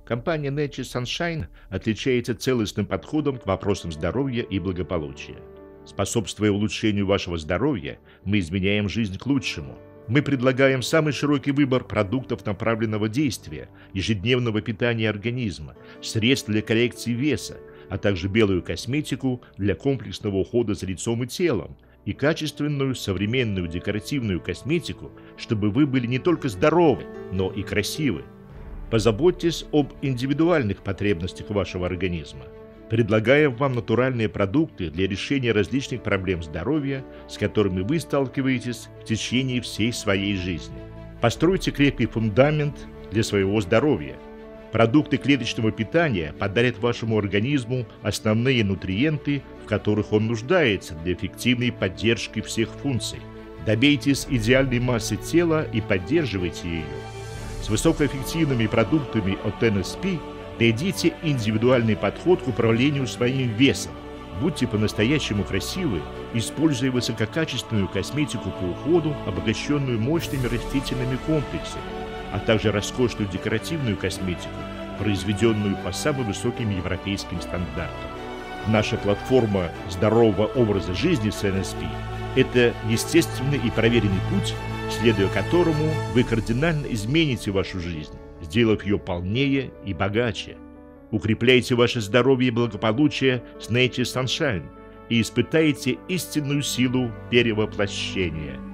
Компания Nature Sunshine отличается целостным подходом к вопросам здоровья и благополучия. Способствуя улучшению вашего здоровья, мы изменяем жизнь к лучшему. Мы предлагаем самый широкий выбор продуктов направленного действия, ежедневного питания организма, средств для коррекции веса, а также белую косметику для комплексного ухода за лицом и телом, и качественную современную декоративную косметику, чтобы вы были не только здоровы, но и красивы. Позаботьтесь об индивидуальных потребностях вашего организма. Предлагаем вам натуральные продукты для решения различных проблем здоровья, с которыми вы сталкиваетесь в течение всей своей жизни. Постройте крепкий фундамент для своего здоровья. Продукты клеточного питания подарят вашему организму основные нутриенты, в которых он нуждается для эффективной поддержки всех функций. Добейтесь идеальной массы тела и поддерживайте ее. С высокоэффективными продуктами от NSP найдите индивидуальный подход к управлению своим весом. Будьте по-настоящему красивы, используя высококачественную косметику по уходу, обогащенную мощными растительными комплексами, а также роскошную декоративную косметику, произведенную по самым высоким европейским стандартам. Наша платформа здорового образа жизни с NSP – это естественный и проверенный путь, следуя которому вы кардинально измените вашу жизнь, сделав ее полнее и богаче. Укрепляйте ваше здоровье и благополучие с Nature Sunshine и испытайте истинную силу перевоплощения.